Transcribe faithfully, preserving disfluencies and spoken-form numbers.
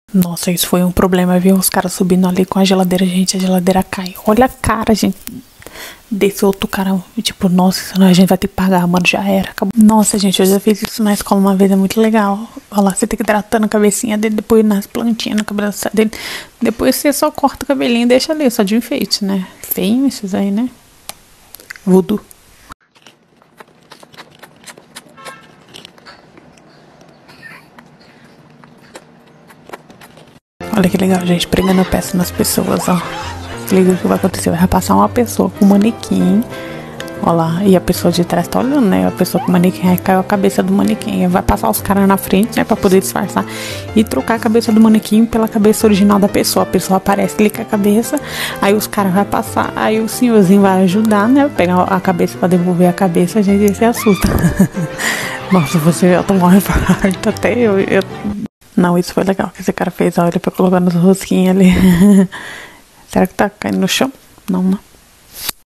Nossa, isso foi um problema, viu? Os caras subindo ali com a geladeira, gente, a geladeira cai. Olha a cara, gente, desse outro cara. Tipo, nossa, senão a gente vai ter que pagar, mano, já era. Acabou. Nossa, gente, eu já fiz isso na escola uma vez, é muito legal. Olha lá, você tem que hidratando a cabecinha dele, depois nas plantinhas, na cabeça dele. Depois você só corta o cabelinho e deixa ali, só de enfeite, né? Feio esses aí, né? Voodoo. Olha que legal, gente, pregando peça nas pessoas, ó. Se liga o que vai acontecer, vai passar uma pessoa com um manequim, ó lá, e a pessoa de trás tá olhando, né, a pessoa com o manequim, aí caiu a cabeça do manequim, vai passar os caras na frente, né, pra poder disfarçar, e trocar a cabeça do manequim pela cabeça original da pessoa, a pessoa aparece ali com a cabeça, aí os caras vão passar, aí o senhorzinho vai ajudar, né, pegar a cabeça pra devolver a cabeça, a gente se assusta. Nossa, você já tomou um infarto, até eu, eu... Não, isso foi legal que esse cara fez, ó, ele foi colocando os rosquinhos ali. Será que tá caindo no chão? Não, não.